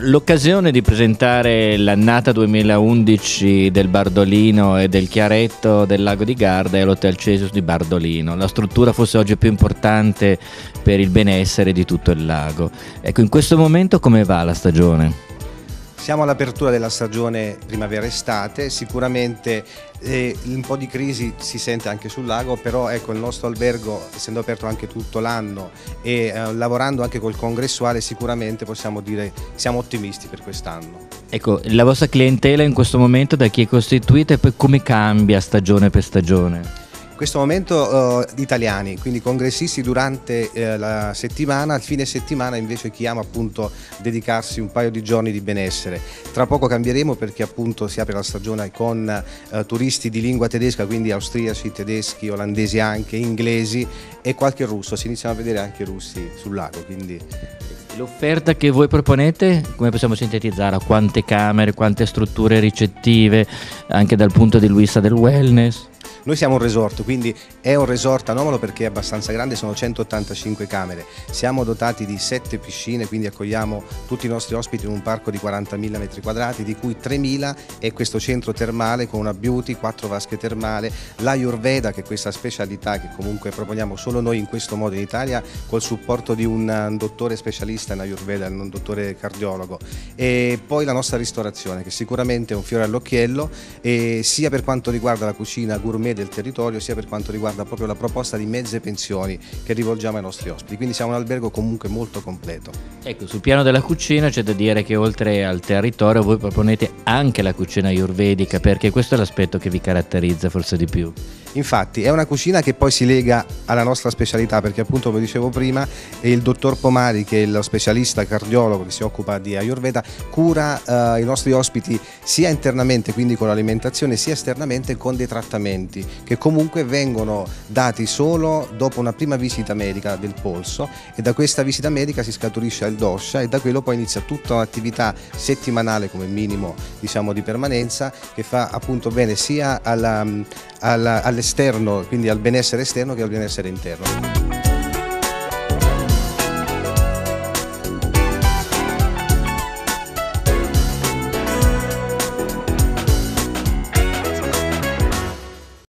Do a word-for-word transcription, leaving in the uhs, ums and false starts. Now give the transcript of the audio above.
l'occasione di presentare l'annata duemilaundici del Bardolino e del Chiaretto del Lago di Garda è all'Hotel Cesius di Bardolino, la struttura forse oggi più importante per il benessere di tutto il lago. Ecco, in questo momento come va la stagione? Siamo all'apertura della stagione primavera-estate, sicuramente eh, un po' di crisi si sente anche sul lago, però ecco, il nostro albergo, essendo aperto anche tutto l'anno e eh, lavorando anche col congressuale, sicuramente possiamo dire che siamo ottimisti per quest'anno. Ecco, la vostra clientela in questo momento da chi è costituita e poi come cambia stagione per stagione? In questo momento uh, italiani, quindi congressisti durante uh, la settimana, al fine settimana invece chi ama appunto dedicarsi un paio di giorni di benessere. Tra poco cambieremo perché appunto si apre la stagione con uh, turisti di lingua tedesca, quindi austriaci, tedeschi, olandesi anche, inglesi e qualche russo, si iniziano a vedere anche russi sul lago. Quindi... L'offerta che voi proponete, come possiamo sintetizzare? Quante camere, quante strutture ricettive, anche dal punto di vista del wellness? Noi siamo un resort, quindi è un resort anomalo perché è abbastanza grande, sono centottantacinque camere. Siamo dotati di sette piscine, quindi accogliamo tutti i nostri ospiti in un parco di quarantamila metri quadrati, di cui tremila è questo centro termale con una beauty, quattro vasche termali, l'Ayurveda, che è questa specialità che comunque proponiamo solo noi in questo modo in Italia, col supporto di un dottore specialista in Ayurveda, un dottore cardiologo, e poi la nostra ristorazione, che sicuramente è un fiore all'occhiello, e sia per quanto riguarda la cucina gourmet del territorio, sia per quanto riguarda proprio la proposta di mezze pensioni che rivolgiamo ai nostri ospiti, quindi siamo un albergo comunque molto completo. Ecco, sul piano della cucina c'è da dire che oltre al territorio voi proponete anche la cucina ayurvedica, perché questo è l'aspetto che vi caratterizza forse di più. Infatti è una cucina che poi si lega alla nostra specialità, perché appunto come dicevo prima il dottor Pomari, che è lo specialista cardiologo che si occupa di Ayurveda, cura eh, i nostri ospiti sia internamente, quindi con l'alimentazione, sia esternamente con dei trattamenti che comunque vengono dati solo dopo una prima visita medica del polso, e da questa visita medica si scaturisce il dosha e da quello poi inizia tutta un'attività settimanale come minimo, diciamo, di permanenza, che fa appunto bene sia alla, alla, all'esterno, quindi al benessere esterno, che al benessere interno.